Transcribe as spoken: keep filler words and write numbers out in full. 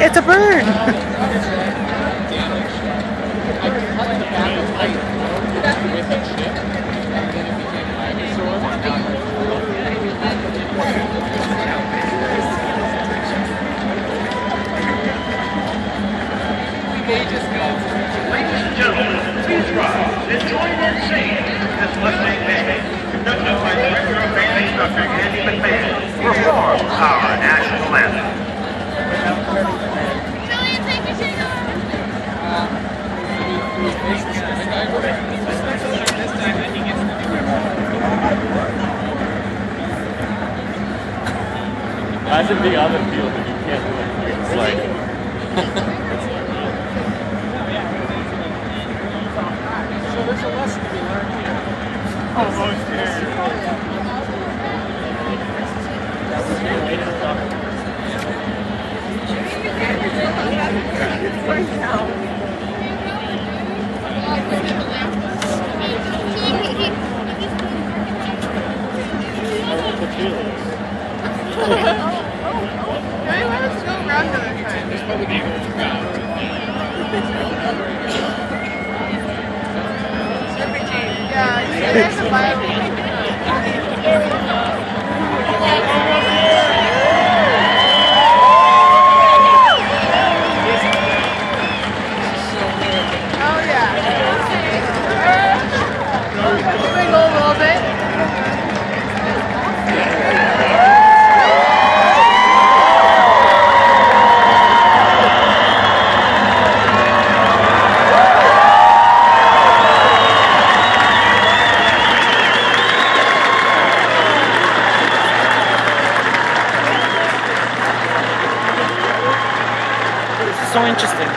it's a bird! Ladies and gentlemen, please rise and join in singing this listening band, conducted by Director of Band Instructor Andy McMahon, perform our national anthem. Julian, take your shoes off. Imagine being on the field and you can't do it. It's like... So there's a lesson to be learned here. Almost here. Maybe let's go around another time. Yeah, there's a Bible. Oh yeah. Wiggle a little bit. So interesting.